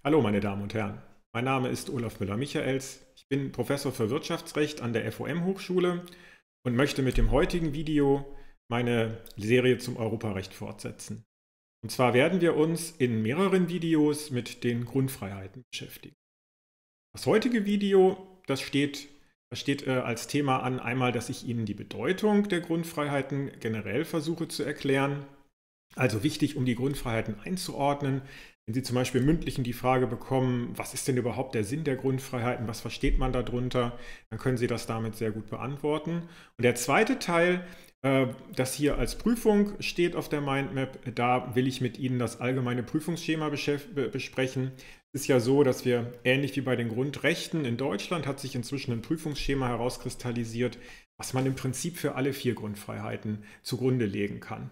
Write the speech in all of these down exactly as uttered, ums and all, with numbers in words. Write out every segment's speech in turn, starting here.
Hallo meine Damen und Herren, mein Name ist Olaf Müller-Michaels. Ich bin Professor für Wirtschaftsrecht an der F O M-Hochschule und möchte mit dem heutigen Video meine Serie zum Europarecht fortsetzen. Und zwar werden wir uns in mehreren Videos mit den Grundfreiheiten beschäftigen. Das heutige Video, das steht, das steht äh, als Thema an, einmal, dass ich Ihnen die Bedeutung der Grundfreiheiten generell versuche zu erklären. Also wichtig, um die Grundfreiheiten einzuordnen. Wenn Sie zum Beispiel mündlich die Frage bekommen, was ist denn überhaupt der Sinn der Grundfreiheiten, was versteht man darunter, dann können Sie das damit sehr gut beantworten. Und der zweite Teil, äh, das hier als Prüfung steht auf der Mindmap, da will ich mit Ihnen das allgemeine Prüfungsschema besprechen. Es ist ja so, dass wir, ähnlich wie bei den Grundrechten in Deutschland, hat sich inzwischen ein Prüfungsschema herauskristallisiert, was man im Prinzip für alle vier Grundfreiheiten zugrunde legen kann.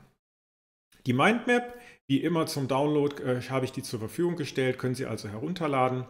Die Mindmap, wie immer zum Download, äh, habe ich die zur Verfügung gestellt, können Sie also herunterladen.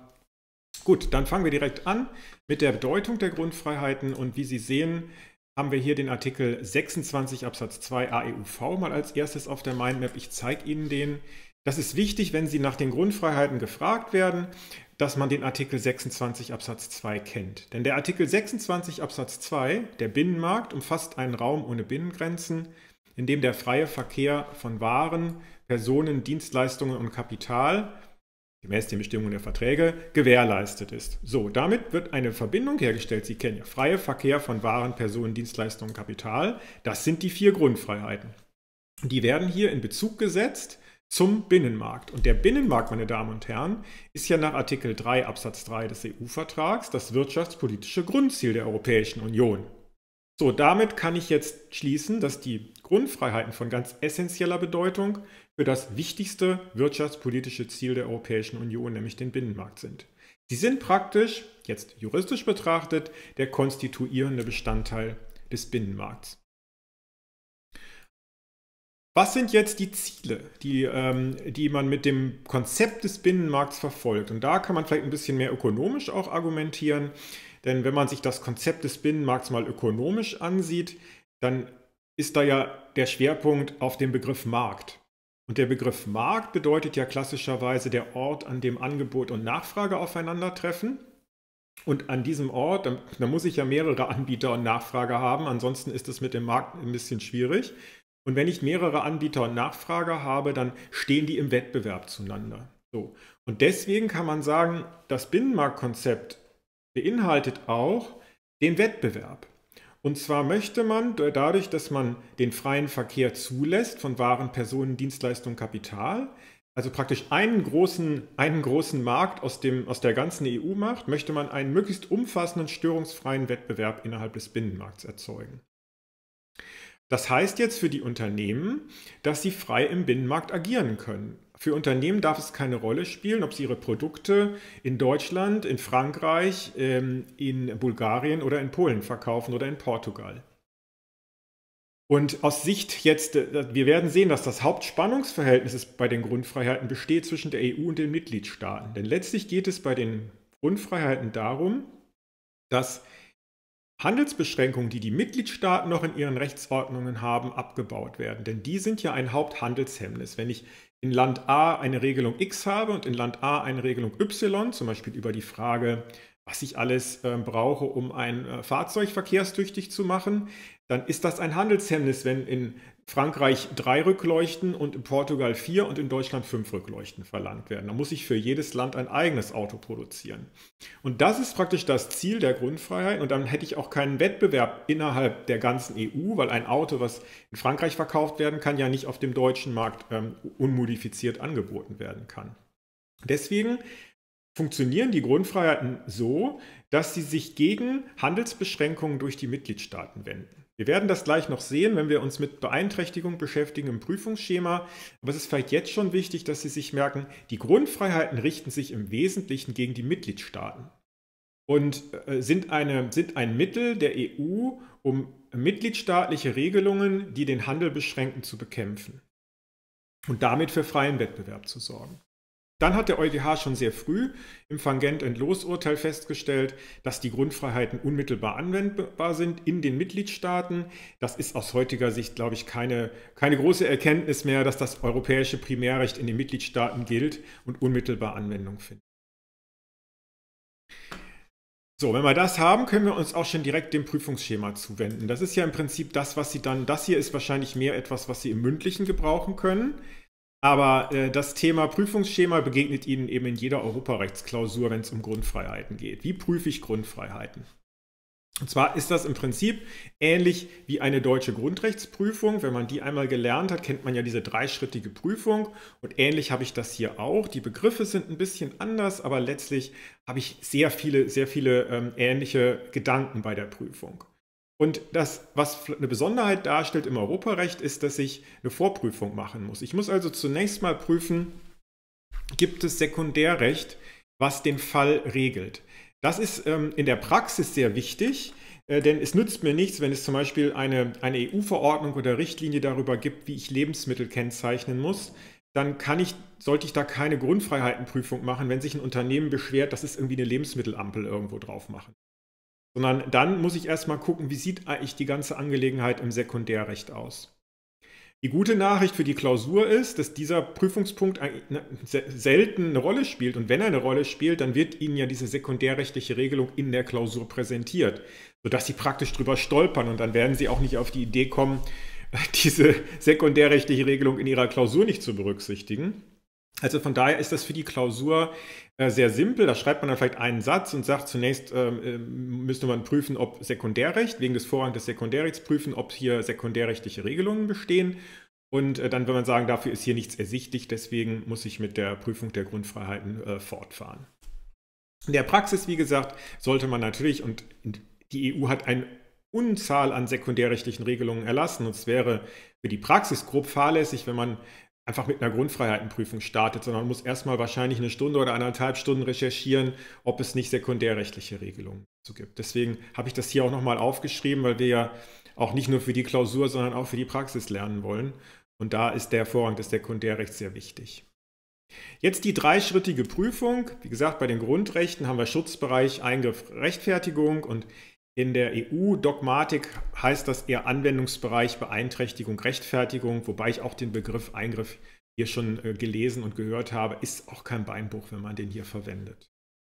Gut, dann fangen wir direkt an mit der Bedeutung der Grundfreiheiten und wie Sie sehen, haben wir hier den Artikel sechsundzwanzig Absatz zwei A E U V mal als erstes auf der Mindmap. Ich zeige Ihnen den. Das ist wichtig, wenn Sie nach den Grundfreiheiten gefragt werden, dass man den Artikel sechsundzwanzig Absatz zwei kennt. Denn der Artikel sechsundzwanzig Absatz zwei, der Binnenmarkt, umfasst einen Raum ohne Binnengrenzen, in dem der freie Verkehr von Waren, Personen, Dienstleistungen und Kapital, gemäß den Bestimmungen der Verträge, gewährleistet ist. So, damit wird eine Verbindung hergestellt. Sie kennen ja freie Verkehr von Waren, Personen, Dienstleistungen und Kapital. Das sind die vier Grundfreiheiten. Die werden hier in Bezug gesetzt zum Binnenmarkt. Und der Binnenmarkt, meine Damen und Herren, ist ja nach Artikel drei Absatz drei des E U-Vertrags das wirtschaftspolitische Grundziel der Europäischen Union. So, damit kann ich jetzt schließen, dass die Grundfreiheiten von ganz essentieller Bedeutung für das wichtigste wirtschaftspolitische Ziel der Europäischen Union, nämlich den Binnenmarkt sind. Sie sind praktisch, jetzt juristisch betrachtet, der konstituierende Bestandteil des Binnenmarkts. Was sind jetzt die Ziele, die, ähm, die man mit dem Konzept des Binnenmarkts verfolgt? Und da kann man vielleicht ein bisschen mehr ökonomisch auch argumentieren. Denn wenn man sich das Konzept des Binnenmarkts mal ökonomisch ansieht, dann ist da ja der Schwerpunkt auf dem Begriff Markt. Und der Begriff Markt bedeutet ja klassischerweise der Ort, an dem Angebot und Nachfrage aufeinandertreffen. Und an diesem Ort, da, da muss ich ja mehrere Anbieter und Nachfrage haben, ansonsten ist es mit dem Markt ein bisschen schwierig. Und wenn ich mehrere Anbieter und Nachfrage habe, dann stehen die im Wettbewerb zueinander. So. Und deswegen kann man sagen, das Binnenmarktkonzept beinhaltet auch den Wettbewerb. Und zwar möchte man dadurch, dass man den freien Verkehr zulässt von Waren, Personen, Dienstleistungen, Kapital, also praktisch einen großen, einen großen Markt aus, dem, aus der ganzen E U macht, möchte man einen möglichst umfassenden, störungsfreien Wettbewerb innerhalb des Binnenmarkts erzeugen. Das heißt jetzt für die Unternehmen, dass sie frei im Binnenmarkt agieren können. Für Unternehmen darf es keine Rolle spielen, ob sie ihre Produkte in Deutschland, in Frankreich, in Bulgarien oder in Polen verkaufen oder in Portugal. Und aus Sicht jetzt, wir werden sehen, dass das Hauptspannungsverhältnis bei den Grundfreiheiten besteht zwischen der E U und den Mitgliedstaaten. Denn letztlich geht es bei den Grundfreiheiten darum, dass Handelsbeschränkungen, die die Mitgliedstaaten noch in ihren Rechtsordnungen haben, abgebaut werden. Denn die sind ja ein Haupthandelshemmnis. Wenn ich in Land A eine Regelung X habe und in Land A eine Regelung Y, zum Beispiel über die Frage, was ich alles äh, brauche, um ein äh, Fahrzeug verkehrstüchtig zu machen, dann ist das ein Handelshemmnis, wenn in Frankreich drei Rückleuchten und in Portugal vier und in Deutschland fünf Rückleuchten verlangt werden. Da muss ich für jedes Land ein eigenes Auto produzieren. Und das ist praktisch das Ziel der Grundfreiheit. Und dann hätte ich auch keinen Wettbewerb innerhalb der ganzen E U, weil ein Auto, was in Frankreich verkauft werden kann, ja nicht auf dem deutschen Markt ähm, unmodifiziert angeboten werden kann. Deswegen funktionieren die Grundfreiheiten so, dass sie sich gegen Handelsbeschränkungen durch die Mitgliedstaaten wenden. Wir werden das gleich noch sehen, wenn wir uns mit Beeinträchtigung beschäftigen im Prüfungsschema. Aber es ist vielleicht jetzt schon wichtig, dass Sie sich merken, die Grundfreiheiten richten sich im Wesentlichen gegen die Mitgliedstaaten und sind, eine, sind ein Mittel der E U, um mitgliedstaatliche Regelungen, die den Handel beschränken, zu bekämpfen und damit für freien Wettbewerb zu sorgen. Dann hat der EuGH schon sehr früh im Fangent-Entlos-Urteil festgestellt, dass die Grundfreiheiten unmittelbar anwendbar sind in den Mitgliedstaaten. Das ist aus heutiger Sicht, glaube ich, keine, keine große Erkenntnis mehr, dass das europäische Primärrecht in den Mitgliedstaaten gilt und unmittelbar Anwendung findet. So, wenn wir das haben, können wir uns auch schon direkt dem Prüfungsschema zuwenden. Das ist ja im Prinzip das, was Sie dann, das hier ist wahrscheinlich mehr etwas, was Sie im Mündlichen gebrauchen können. Aber äh, das Thema Prüfungsschema begegnet Ihnen eben in jeder Europarechtsklausur, wenn es um Grundfreiheiten geht. Wie prüfe ich Grundfreiheiten? Und zwar ist das im Prinzip ähnlich wie eine deutsche Grundrechtsprüfung. Wenn man die einmal gelernt hat, kennt man ja diese dreischrittige Prüfung. Und ähnlich habe ich das hier auch. Die Begriffe sind ein bisschen anders, aber letztlich habe ich sehr viele, sehr viele ähm, ähnliche Gedanken bei der Prüfung. Und das, was eine Besonderheit darstellt im Europarecht, ist, dass ich eine Vorprüfung machen muss. Ich muss also zunächst mal prüfen, gibt es Sekundärrecht, was den Fall regelt. Das ist ähm, in der Praxis sehr wichtig, äh, denn es nützt mir nichts, wenn es zum Beispiel eine, eine E U-Verordnung oder Richtlinie darüber gibt, wie ich Lebensmittel kennzeichnen muss. Dann kann ich, sollte ich da keine Grundfreiheitenprüfung machen, wenn sich ein Unternehmen beschwert, dass es irgendwie eine Lebensmittelampel irgendwo drauf machen. Sondern dann muss ich erstmal gucken, wie sieht eigentlich die ganze Angelegenheit im Sekundärrecht aus. Die gute Nachricht für die Klausur ist, dass dieser Prüfungspunkt selten eine Rolle spielt. Und wenn er eine Rolle spielt, dann wird Ihnen ja diese sekundärrechtliche Regelung in der Klausur präsentiert, sodass Sie praktisch drüber stolpern. Und dann werden Sie auch nicht auf die Idee kommen, diese sekundärrechtliche Regelung in Ihrer Klausur nicht zu berücksichtigen. Also von daher ist das für die Klausur äh, sehr simpel. Da schreibt man dann vielleicht einen Satz und sagt, zunächst äh, müsste man prüfen, ob Sekundärrecht, wegen des Vorrangs des Sekundärrechts prüfen, ob hier sekundärrechtliche Regelungen bestehen. Und äh, dann will man sagen, dafür ist hier nichts ersichtlich, deswegen muss ich mit der Prüfung der Grundfreiheiten äh, fortfahren. In der Praxis, wie gesagt, sollte man natürlich, und die E U hat eine Unzahl an sekundärrechtlichen Regelungen erlassen, und es wäre für die Praxis grob fahrlässig, wenn man einfach mit einer Grundfreiheitenprüfung startet, sondern man muss erstmal wahrscheinlich eine Stunde oder eineinhalb Stunden recherchieren, ob es nicht sekundärrechtliche Regelungen dazu gibt. Deswegen habe ich das hier auch nochmal aufgeschrieben, weil wir ja auch nicht nur für die Klausur, sondern auch für die Praxis lernen wollen. Und da ist der Vorrang des Sekundärrechts sehr wichtig. Jetzt die dreischrittige Prüfung. Wie gesagt, bei den Grundrechten haben wir Schutzbereich, Eingriff, Rechtfertigung, und in der E U-Dogmatik heißt das eher Anwendungsbereich, Beeinträchtigung, Rechtfertigung, wobei ich auch den Begriff Eingriff hier schon äh, gelesen und gehört habe, ist auch kein Beinbruch, wenn man den hier verwendet.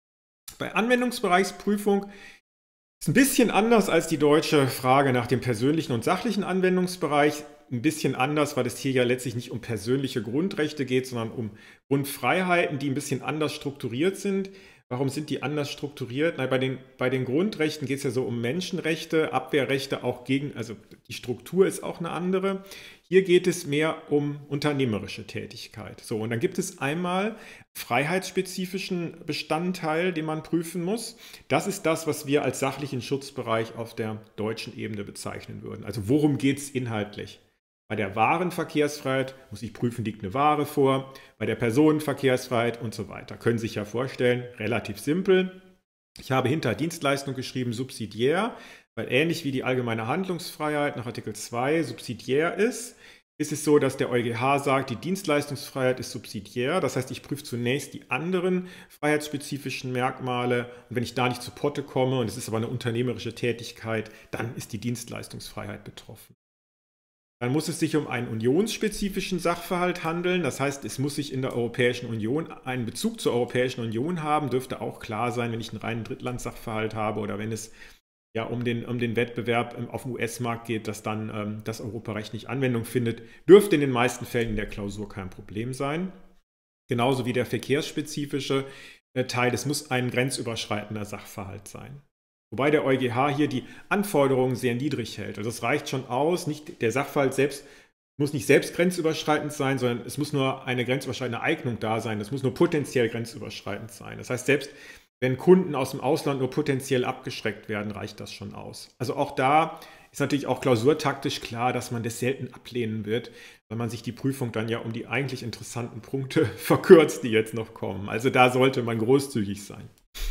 Bei Anwendungsbereichsprüfung ist ein bisschen anders als die deutsche Frage nach dem persönlichen und sachlichen Anwendungsbereich. Ein bisschen anders, weil es hier ja letztlich nicht um persönliche Grundrechte geht, sondern um Grundfreiheiten, die ein bisschen anders strukturiert sind. Warum sind die anders strukturiert? Na, bei den, bei den Grundrechten geht es ja so um Menschenrechte, Abwehrrechte auch gegen, also die Struktur ist auch eine andere. Hier geht es mehr um unternehmerische Tätigkeit. So, und dann gibt es einmal freiheitsspezifischen Bestandteil, den man prüfen muss. Das ist das, was wir als sachlichen Schutzbereich auf der deutschen Ebene bezeichnen würden. Also worum geht es inhaltlich? Bei der Warenverkehrsfreiheit muss ich prüfen, liegt eine Ware vor, bei der Personenverkehrsfreiheit und so weiter. Können Sie sich ja vorstellen, relativ simpel. Ich habe hinter Dienstleistung geschrieben subsidiär, weil ähnlich wie die allgemeine Handlungsfreiheit nach Artikel zwei subsidiär ist, ist es so, dass der EuGH sagt, die Dienstleistungsfreiheit ist subsidiär. Das heißt, ich prüfe zunächst die anderen freiheitsspezifischen Merkmale. Und wenn ich da nicht zu Potte komme, und es ist aber eine unternehmerische Tätigkeit, dann ist die Dienstleistungsfreiheit betroffen. Dann muss es sich um einen unionsspezifischen Sachverhalt handeln. Das heißt, es muss sich in der Europäischen Union einen Bezug zur Europäischen Union haben. Dürfte auch klar sein, wenn ich einen reinen Drittlandssachverhalt habe oder wenn es ja um den, um den Wettbewerb auf dem U S-Markt geht, dass dann ähm, das Europarecht nicht Anwendung findet. Dürfte in den meisten Fällen in der Klausur kein Problem sein. Genauso wie der verkehrsspezifische äh, Teil. Es muss ein grenzüberschreitender Sachverhalt sein. Wobei der EuGH hier die Anforderungen sehr niedrig hält. Also es reicht schon aus, nicht, der Sachverhalt selbst muss nicht selbst grenzüberschreitend sein, sondern es muss nur eine grenzüberschreitende Eignung da sein. Es muss nur potenziell grenzüberschreitend sein. Das heißt, selbst wenn Kunden aus dem Ausland nur potenziell abgeschreckt werden, reicht das schon aus. Also auch da ist natürlich auch klausurtaktisch klar, dass man das selten ablehnen wird, weil man sich die Prüfung dann ja um die eigentlich interessanten Punkte verkürzt, die jetzt noch kommen. Also da sollte man großzügig sein.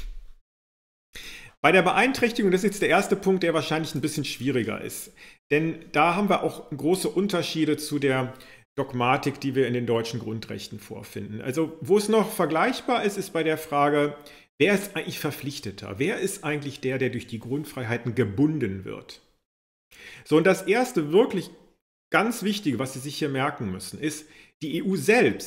Bei der Beeinträchtigung, das ist jetzt der erste Punkt, der wahrscheinlich ein bisschen schwieriger ist. Denn da haben wir auch große Unterschiede zu der Dogmatik, die wir in den deutschen Grundrechten vorfinden. Also wo es noch vergleichbar ist, ist bei der Frage, wer ist eigentlich Verpflichteter? Wer ist eigentlich der, der durch die Grundfreiheiten gebunden wird? So, und das erste wirklich ganz Wichtige, was Sie sich hier merken müssen, ist, die E U selbst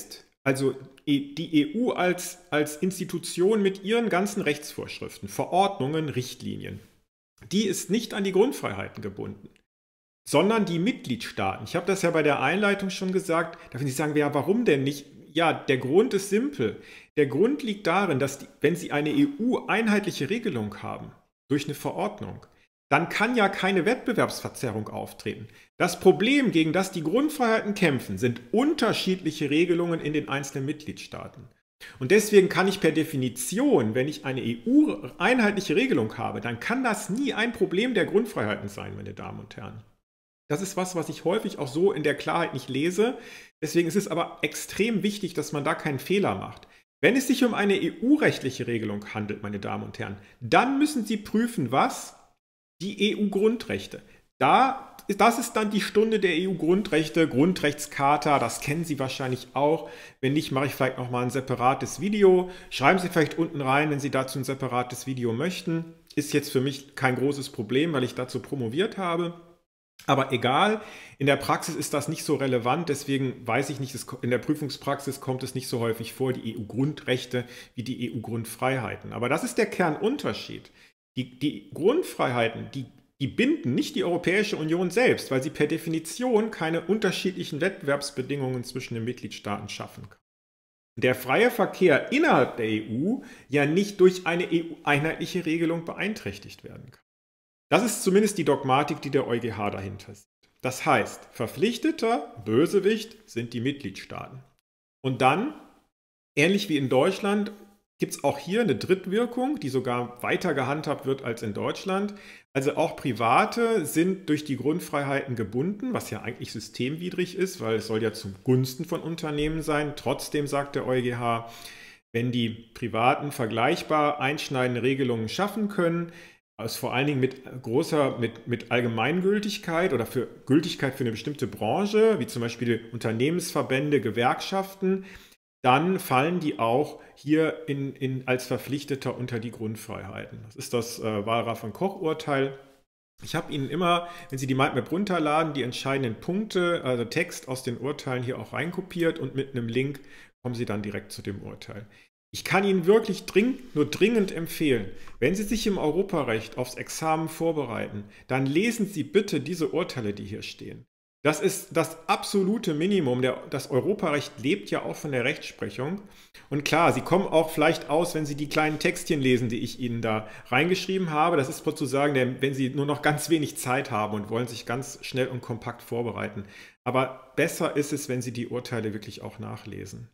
also die E U als, als Institution mit ihren ganzen Rechtsvorschriften, Verordnungen, Richtlinien, die ist nicht an die Grundfreiheiten gebunden, sondern die Mitgliedstaaten. Ich habe das ja bei der Einleitung schon gesagt, da wenn Sie sagen, ja, warum denn nicht? Ja, der Grund ist simpel. Der Grund liegt darin, dass die, wenn Sie eine E U-einheitliche Regelung haben, durch eine Verordnung, dann kann ja keine Wettbewerbsverzerrung auftreten. Das Problem, gegen das die Grundfreiheiten kämpfen, sind unterschiedliche Regelungen in den einzelnen Mitgliedstaaten. Und deswegen kann ich per Definition, wenn ich eine E U-einheitliche Regelung habe, dann kann das nie ein Problem der Grundfreiheiten sein, meine Damen und Herren. Das ist was, was ich häufig auch so in der Klarheit nicht lese. Deswegen ist es aber extrem wichtig, dass man da keinen Fehler macht. Wenn es sich um eine E U-rechtliche Regelung handelt, meine Damen und Herren, dann müssen Sie prüfen, was? Die E U-Grundrechte. Da, das ist dann die Stunde der E U-Grundrechte, Grundrechtscharta, das kennen Sie wahrscheinlich auch. Wenn nicht, mache ich vielleicht nochmal ein separates Video. Schreiben Sie vielleicht unten rein, wenn Sie dazu ein separates Video möchten. Ist jetzt für mich kein großes Problem, weil ich dazu promoviert habe. Aber egal, in der Praxis ist das nicht so relevant, deswegen weiß ich nicht, in der Prüfungspraxis kommt es nicht so häufig vor, die E U-Grundrechte wie die E U-Grundfreiheiten. Aber das ist der Kernunterschied. Die, die Grundfreiheiten, die, die binden nicht die Europäische Union selbst, weil sie per Definition keine unterschiedlichen Wettbewerbsbedingungen zwischen den Mitgliedstaaten schaffen kann. Der freie Verkehr innerhalb der E U ja nicht durch eine E U-einheitliche Regelung beeinträchtigt werden kann. Das ist zumindest die Dogmatik, die der EuGH dahinter sieht. Das heißt, verpflichteter Bösewicht sind die Mitgliedstaaten. Und dann, ähnlich wie in Deutschland, gibt es auch hier eine Drittwirkung, die sogar weiter gehandhabt wird als in Deutschland. Also auch Private sind durch die Grundfreiheiten gebunden, was ja eigentlich systemwidrig ist, weil es soll ja zugunsten von Unternehmen sein. Trotzdem sagt der EuGH, wenn die Privaten vergleichbar einschneidende Regelungen schaffen können, also vor allen Dingen mit großer, mit, mit Allgemeingültigkeit oder für Gültigkeit für eine bestimmte Branche, wie zum Beispiel Unternehmensverbände, Gewerkschaften, dann fallen die auch hier in, in, als Verpflichteter unter die Grundfreiheiten. Das ist das äh, Wahlra von Koch-Urteil. Ich habe Ihnen immer, wenn Sie die Mindmap runterladen, die entscheidenden Punkte, also Text aus den Urteilen hier auch reinkopiert und mit einem Link kommen Sie dann direkt zu dem Urteil. Ich kann Ihnen wirklich dringend, nur dringend empfehlen, wenn Sie sich im Europarecht aufs Examen vorbereiten, dann lesen Sie bitte diese Urteile, die hier stehen. Das ist das absolute Minimum. Der, das Europarecht lebt ja auch von der Rechtsprechung. Und klar, Sie kommen auch vielleicht aus, wenn Sie die kleinen Textchen lesen, die ich Ihnen da reingeschrieben habe. Das ist sozusagen, wenn Sie nur noch ganz wenig Zeit haben und wollen sich ganz schnell und kompakt vorbereiten. Aber besser ist es, wenn Sie die Urteile wirklich auch nachlesen.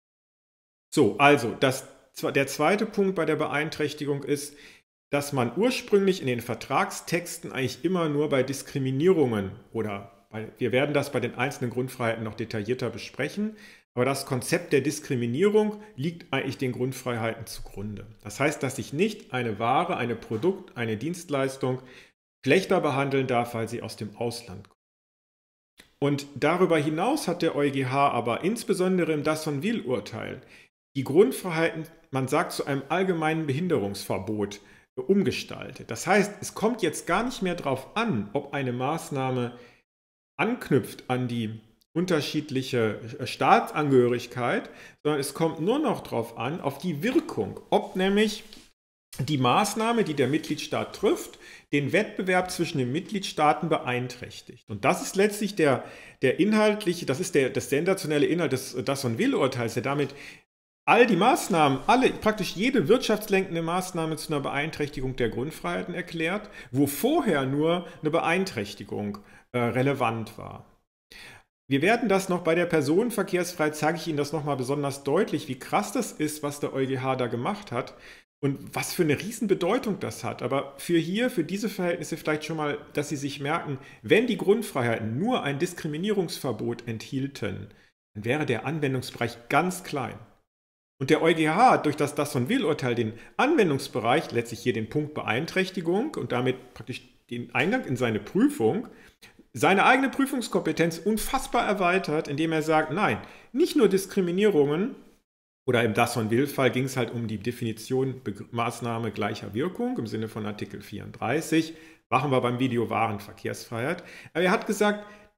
So, also das, der zweite Punkt bei der Beeinträchtigung ist, dass man ursprünglich in den Vertragstexten eigentlich immer nur bei Diskriminierungen oder bei, wir werden das bei den einzelnen Grundfreiheiten noch detaillierter besprechen, aber das Konzept der Diskriminierung liegt eigentlich den Grundfreiheiten zugrunde. Das heißt, dass ich nicht eine Ware, ein Produkt, eine Dienstleistung schlechter behandeln darf, weil sie aus dem Ausland kommt. Und darüber hinaus hat der EuGH aber insbesondere im Dassonville-Urteil die Grundfreiheiten, man sagt, zu einem allgemeinen Behinderungsverbot umgestaltet. Das heißt, es kommt jetzt gar nicht mehr darauf an, ob eine Maßnahme anknüpft an die unterschiedliche Staatsangehörigkeit, sondern es kommt nur noch darauf an, auf die Wirkung, ob nämlich die Maßnahme, die der Mitgliedstaat trifft, den Wettbewerb zwischen den Mitgliedstaaten beeinträchtigt. Und das ist letztlich der, der inhaltliche, das ist der, das sensationelle Inhalt des Dassonville-Urteils, der damit all die Maßnahmen, alle, praktisch jede wirtschaftslenkende Maßnahme zu einer Beeinträchtigung der Grundfreiheiten erklärt, wo vorher nur eine Beeinträchtigung äh, relevant war. Wir werden das noch bei der Personenverkehrsfreiheit, zeige ich Ihnen das nochmal besonders deutlich, wie krass das ist, was der EuGH da gemacht hat und was für eine Riesenbedeutung das hat. Aber für hier, für diese Verhältnisse vielleicht schon mal, dass Sie sich merken, wenn die Grundfreiheiten nur ein Diskriminierungsverbot enthielten, dann wäre der Anwendungsbereich ganz klein. Und der EuGH hat durch das Dassonville-Urteil den Anwendungsbereich, letztlich hier den Punkt Beeinträchtigung und damit praktisch den Eingang in seine Prüfung, seine eigene Prüfungskompetenz unfassbar erweitert, indem er sagt, nein, nicht nur Diskriminierungen, oder im Dassonville-Fall ging es halt um die Definition Maßnahme gleicher Wirkung im Sinne von Artikel vierunddreißig, machen wir beim Video Warenverkehrsfreiheit, aber er hat gesagt,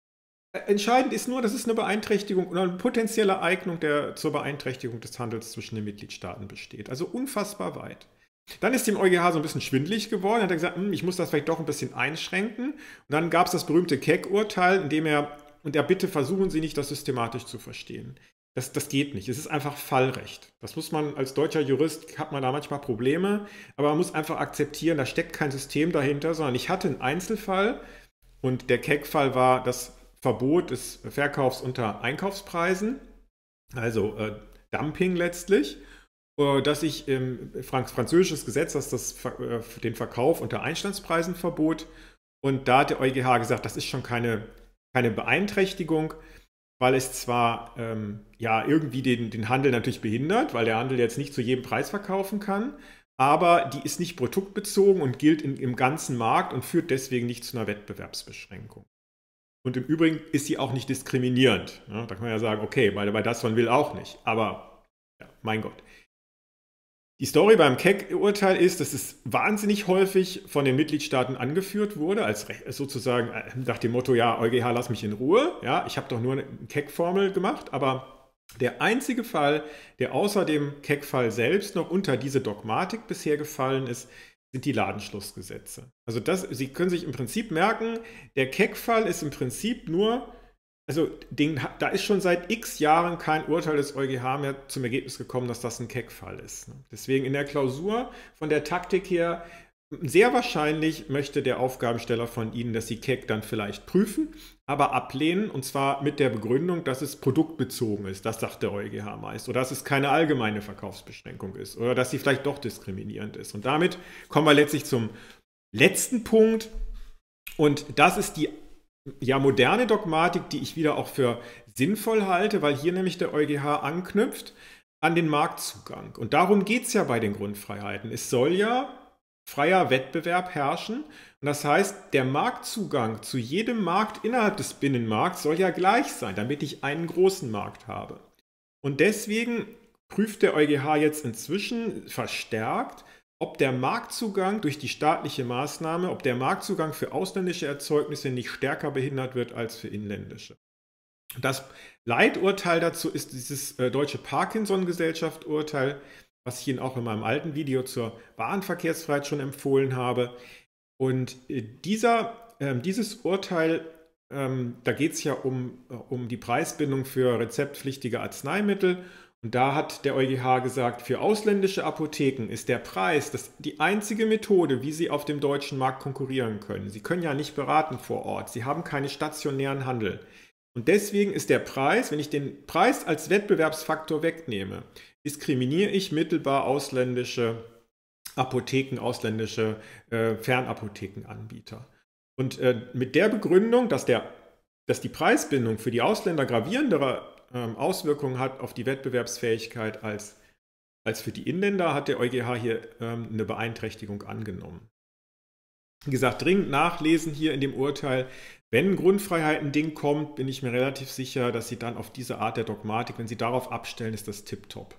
Entscheidend ist nur, dass es eine Beeinträchtigung oder eine potenzielle Eignung der, zur Beeinträchtigung des Handels zwischen den Mitgliedstaaten besteht. Also unfassbar weit. Dann ist dem EuGH so ein bisschen schwindelig geworden. Hat er gesagt, hm, ich muss das vielleicht doch ein bisschen einschränken. Und dann gab es das berühmte Keck-Urteil, in dem er, und er bitte versuchen Sie nicht, das systematisch zu verstehen. Das, das geht nicht. Es ist einfach Fallrecht. Das muss man als deutscher Jurist, hat man da manchmal Probleme, aber man muss einfach akzeptieren, da steckt kein System dahinter, sondern ich hatte einen Einzelfall und der Keck-Fall war das Verbot des Verkaufs unter Einkaufspreisen, also äh, Dumping letztlich, äh, dass ich im ähm, Frank französisches Gesetz, das, das äh, den Verkauf unter Einstandspreisen verbot. Und da hat der EuGH gesagt, das ist schon keine, keine Beeinträchtigung, weil es zwar ähm, ja irgendwie den, den Handel natürlich behindert, weil der Handel jetzt nicht zu jedem Preis verkaufen kann, aber die ist nicht produktbezogen und gilt in, im ganzen Markt und führt deswegen nicht zu einer Wettbewerbsbeschränkung. Und im Übrigen ist sie auch nicht diskriminierend. Ja, da kann man ja sagen, okay, weil, weil das man will auch nicht. Aber, ja, mein Gott. Die Story beim Keck-Urteil ist, dass es wahnsinnig häufig von den Mitgliedstaaten angeführt wurde, als sozusagen nach dem Motto, ja, EuGH, lass mich in Ruhe. Ja, ich habe doch nur eine Keck-Formel gemacht, aber der einzige Fall, der außer dem Keck-Fall selbst noch unter diese Dogmatik bisher gefallen ist, sind die Ladenschlussgesetze. Also das, Sie können sich im Prinzip merken, der Keck-Fall ist im Prinzip nur, also den, da ist schon seit x Jahren kein Urteil des EuGH mehr zum Ergebnis gekommen, dass das ein Keck-Fall ist. Deswegen in der Klausur von der Taktik her, sehr wahrscheinlich möchte der Aufgabensteller von Ihnen, dass Sie Keck dann vielleicht prüfen, aber ablehnen, und zwar mit der Begründung, dass es produktbezogen ist. Das sagt der EuGH meist. Oder dass es keine allgemeine Verkaufsbeschränkung ist. Oder dass sie vielleicht doch diskriminierend ist. Und damit kommen wir letztlich zum letzten Punkt. Und das ist die ja, moderne Dogmatik, die ich wieder auch für sinnvoll halte, weil hier nämlich der EuGH anknüpft an den Marktzugang. Und darum geht es ja bei den Grundfreiheiten. Es soll ja freier Wettbewerb herrschen. Und das heißt, der Marktzugang zu jedem Markt innerhalb des Binnenmarkts soll ja gleich sein, damit ich einen großen Markt habe. Und deswegen prüft der EuGH jetzt inzwischen verstärkt, ob der Marktzugang durch die staatliche Maßnahme, ob der Marktzugang für ausländische Erzeugnisse nicht stärker behindert wird als für inländische. Das Leiturteil dazu ist dieses äh, deutsche Parkinson-Gesellschaft-Urteil, was ich Ihnen auch in meinem alten Video zur Warenverkehrsfreiheit schon empfohlen habe. Und äh, dieser, äh, dieses Urteil, ähm, da geht es ja um, äh, um die Preisbindung für rezeptpflichtige Arzneimittel. Und da hat der EuGH gesagt, für ausländische Apotheken ist der Preis das die einzige Methode, wie sie auf dem deutschen Markt konkurrieren können. Sie können ja nicht beraten vor Ort, sie haben keinen stationären Handel. Und deswegen ist der Preis, wenn ich den Preis als Wettbewerbsfaktor wegnehme, diskriminiere ich mittelbar ausländische Apotheken, ausländische äh, Fernapothekenanbieter. Und äh, mit der Begründung, dass, der, dass die Preisbindung für die Ausländer gravierendere ähm, Auswirkungen hat auf die Wettbewerbsfähigkeit als, als für die Inländer, hat der EuGH hier ähm, eine Beeinträchtigung angenommen. Wie gesagt, dringend nachlesen hier in dem Urteil. Wenn ein Grundfreiheiten-Ding kommt, bin ich mir relativ sicher, dass Sie dann auf diese Art der Dogmatik, wenn Sie darauf abstellen, ist das tipptopp.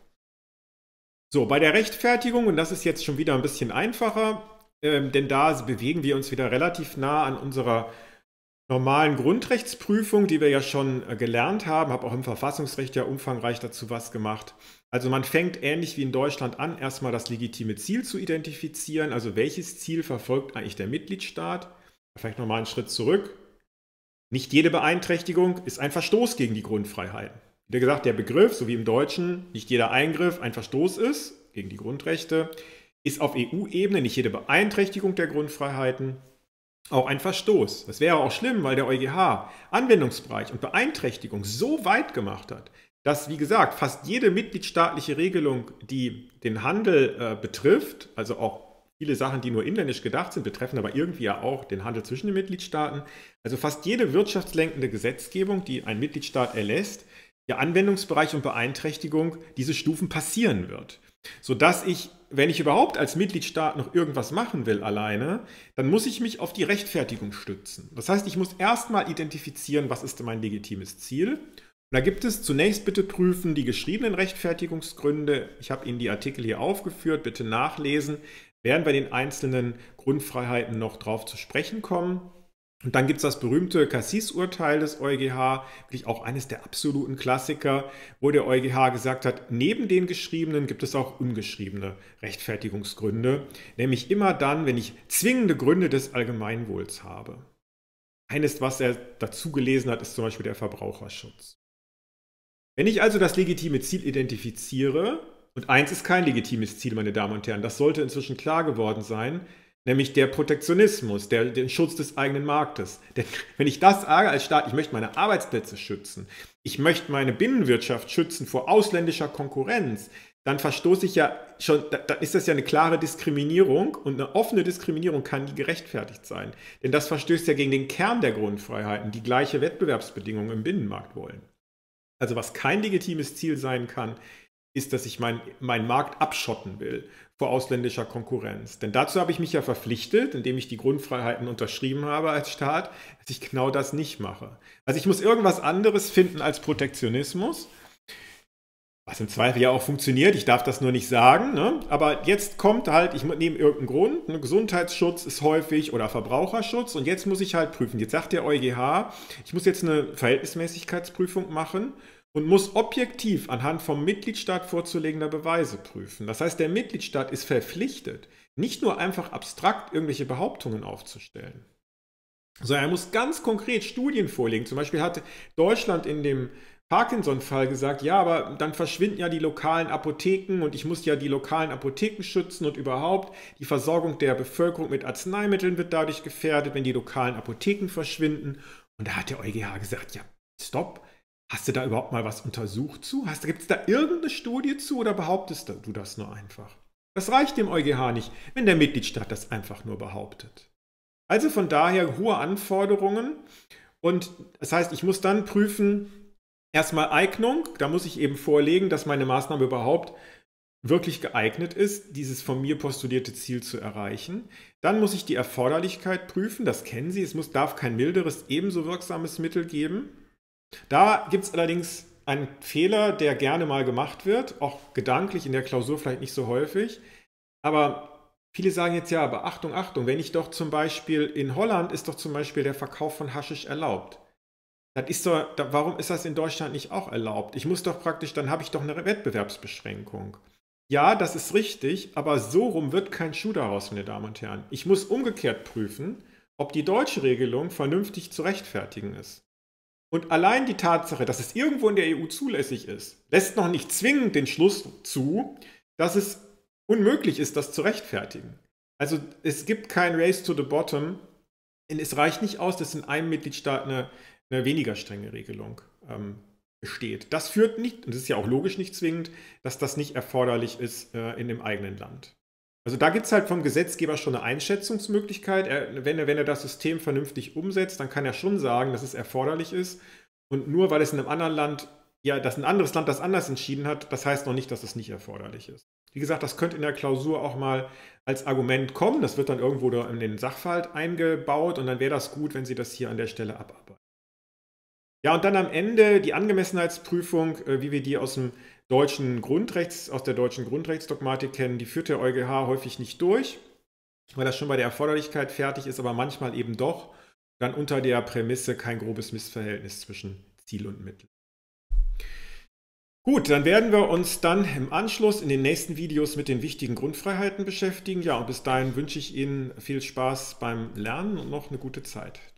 So, bei der Rechtfertigung, und das ist jetzt schon wieder ein bisschen einfacher, ähm, denn da bewegen wir uns wieder relativ nah an unserer normalen Grundrechtsprüfung, die wir ja schon äh, gelernt haben, habe auch im Verfassungsrecht ja umfangreich dazu was gemacht. Also man fängt ähnlich wie in Deutschland an, erstmal das legitime Ziel zu identifizieren, also welches Ziel verfolgt eigentlich der Mitgliedstaat. Vielleicht nochmal einen Schritt zurück. Nicht jede Beeinträchtigung ist ein Verstoß gegen die Grundfreiheiten. Wie gesagt, der Begriff, so wie im Deutschen, nicht jeder Eingriff ein Verstoß ist gegen die Grundrechte, ist auf E U-Ebene nicht jede Beeinträchtigung der Grundfreiheiten auch ein Verstoß. Das wäre auch schlimm, weil der EuGH Anwendungsbereich und Beeinträchtigung so weit gemacht hat, dass, wie gesagt, fast jede mitgliedstaatliche Regelung, die den Handel äh, betrifft, also auch viele Sachen, die nur inländisch gedacht sind, betreffen aber irgendwie ja auch den Handel zwischen den Mitgliedstaaten, also fast jede wirtschaftslenkende Gesetzgebung, die ein Mitgliedstaat erlässt, der Anwendungsbereich und Beeinträchtigung diese Stufen passieren wird. Sodass ich, wenn ich überhaupt als Mitgliedstaat noch irgendwas machen will alleine, dann muss ich mich auf die Rechtfertigung stützen. Das heißt, ich muss erstmal identifizieren, was ist denn mein legitimes Ziel. Und da gibt es zunächst bitte prüfen die geschriebenen Rechtfertigungsgründe. Ich habe Ihnen die Artikel hier aufgeführt, bitte nachlesen. Werden bei den einzelnen Grundfreiheiten noch drauf zu sprechen kommen. Und dann gibt es das berühmte Cassis-Urteil des EuGH, wirklich auch eines der absoluten Klassiker, wo der EuGH gesagt hat, neben den geschriebenen gibt es auch ungeschriebene Rechtfertigungsgründe, nämlich immer dann, wenn ich zwingende Gründe des Allgemeinwohls habe. Eines, was er dazu gelesen hat, ist zum Beispiel der Verbraucherschutz. Wenn ich also das legitime Ziel identifiziere, und eins ist kein legitimes Ziel, meine Damen und Herren, das sollte inzwischen klar geworden sein, nämlich der Protektionismus, der, den Schutz des eigenen Marktes. Denn wenn ich das sage als Staat, ich möchte meine Arbeitsplätze schützen, ich möchte meine Binnenwirtschaft schützen vor ausländischer Konkurrenz, dann verstoße ich ja schon, dann ist das ja eine klare Diskriminierung und eine offene Diskriminierung kann nie gerechtfertigt sein. Denn das verstößt ja gegen den Kern der Grundfreiheiten, die gleiche Wettbewerbsbedingungen im Binnenmarkt wollen. Also was kein legitimes Ziel sein kann, ist, dass ich meinen mein Markt abschotten will vor ausländischer Konkurrenz. Denn dazu habe ich mich ja verpflichtet, indem ich die Grundfreiheiten unterschrieben habe als Staat, dass ich genau das nicht mache. Also ich muss irgendwas anderes finden als Protektionismus, was im Zweifel ja auch funktioniert, ich darf das nur nicht sagen, ne? Aber jetzt kommt halt, ich nehme irgendeinen Grund, ne? Gesundheitsschutz ist häufig oder Verbraucherschutz und jetzt muss ich halt prüfen. Jetzt sagt der EuGH, ich muss jetzt eine Verhältnismäßigkeitsprüfung machen und muss objektiv anhand vom Mitgliedstaat vorzulegender Beweise prüfen. Das heißt, der Mitgliedstaat ist verpflichtet, nicht nur einfach abstrakt irgendwelche Behauptungen aufzustellen, sondern er muss ganz konkret Studien vorlegen. Zum Beispiel hat Deutschland in dem Parkinson-Fall gesagt, ja, aber dann verschwinden ja die lokalen Apotheken und ich muss ja die lokalen Apotheken schützen und überhaupt die Versorgung der Bevölkerung mit Arzneimitteln wird dadurch gefährdet, wenn die lokalen Apotheken verschwinden. Und da hat der EuGH gesagt, ja, stopp. Hast du da überhaupt mal was untersucht zu? Gibt es da irgendeine Studie zu oder behauptest du das nur einfach? Das reicht dem EuGH nicht, wenn der Mitgliedstaat das einfach nur behauptet. Also von daher hohe Anforderungen und das heißt, ich muss dann prüfen, erstmal Eignung, da muss ich eben vorlegen, dass meine Maßnahme überhaupt wirklich geeignet ist, dieses von mir postulierte Ziel zu erreichen. Dann muss ich die Erforderlichkeit prüfen, das kennen Sie, es muss, darf kein milderes, ebenso wirksames Mittel geben. Da gibt es allerdings einen Fehler, der gerne mal gemacht wird, auch gedanklich in der Klausur vielleicht nicht so häufig. Aber viele sagen jetzt, ja, aber Achtung, Achtung, wenn ich doch zum Beispiel, in Holland ist doch zum Beispiel der Verkauf von Haschisch erlaubt. Das ist doch, warum ist das in Deutschland nicht auch erlaubt? Ich muss doch praktisch, dann habe ich doch eine Wettbewerbsbeschränkung. Ja, das ist richtig, aber so rum wird kein Schuh daraus, meine Damen und Herren. Ich muss umgekehrt prüfen, ob die deutsche Regelung vernünftig zu rechtfertigen ist. Und allein die Tatsache, dass es irgendwo in der E U zulässig ist, lässt noch nicht zwingend den Schluss zu, dass es unmöglich ist, das zu rechtfertigen. Also es gibt kein Race to the Bottom. Es reicht nicht aus, dass in einem Mitgliedstaat eine, eine weniger strenge Regelung ähm, besteht. Das führt nicht, und das ist ja auch logisch nicht zwingend, dass das nicht erforderlich ist äh, in dem eigenen Land. Also da gibt es halt vom Gesetzgeber schon eine Einschätzungsmöglichkeit. Er, wenn, er, wenn er das System vernünftig umsetzt, dann kann er schon sagen, dass es erforderlich ist. Und nur weil es in einem anderen Land, ja, dass ein anderes Land das anders entschieden hat, das heißt noch nicht, dass es nicht erforderlich ist. Wie gesagt, das könnte in der Klausur auch mal als Argument kommen. Das wird dann irgendwo in den Sachverhalt eingebaut und dann wäre das gut, wenn Sie das hier an der Stelle abarbeiten. Ja, und dann am Ende die Angemessenheitsprüfung, wie wir die aus dem deutschen Grundrechts, aus der deutschen Grundrechtsdogmatik kennen, die führt der EuGH häufig nicht durch, weil das schon bei der Erforderlichkeit fertig ist, aber manchmal eben doch, dann unter der Prämisse kein grobes Missverhältnis zwischen Ziel und Mittel. Gut, dann werden wir uns dann im Anschluss in den nächsten Videos mit den wichtigen Grundfreiheiten beschäftigen. Ja, und bis dahin wünsche ich Ihnen viel Spaß beim Lernen und noch eine gute Zeit.